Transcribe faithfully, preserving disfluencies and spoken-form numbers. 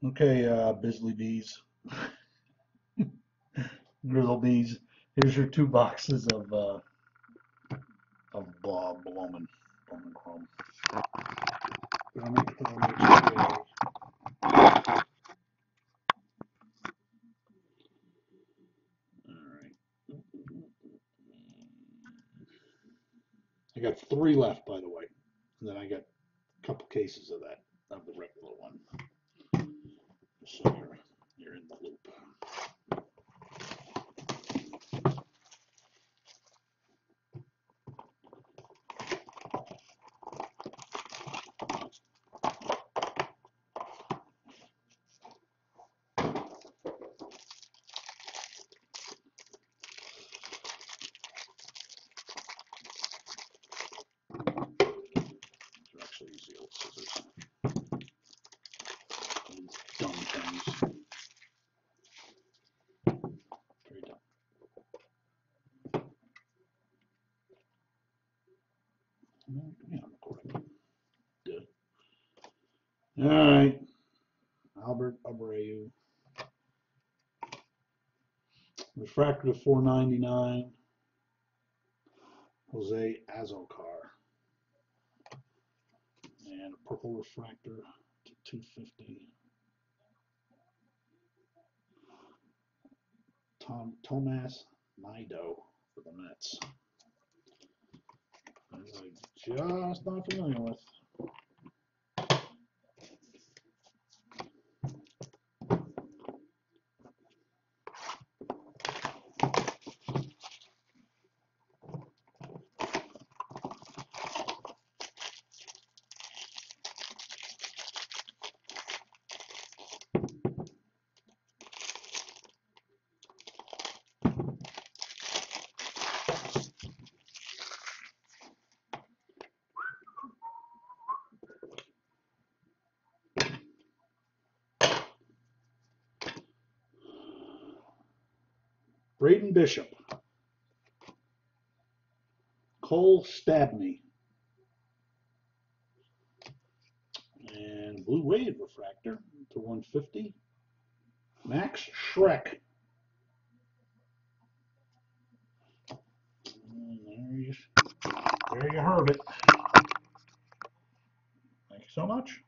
Okay, uh, Bisley Bees, Grizzle Bees. Here's your two boxes of uh, of blah Blomin, Blomin Chrome. Blomin Chrome H P A. I got three left, by the way. And then I got a couple cases of that, of the regular one. So you're, you're in the loop. They're actually use the old scissors. These dumb things. Very dumb. Yeah, I'm recording. Good. All right. Albert Abreu. Refractor to four ninety-nine. Jose Azocar. And a purple refractor to two fifty. Tom Tomas Nido for the Mets. I'm just not familiar with. Braden Bishop. Cole Stabney. And Blue Wave refractor to one fifty. Max Schreck. And there you, there you heard it. Thank you so much.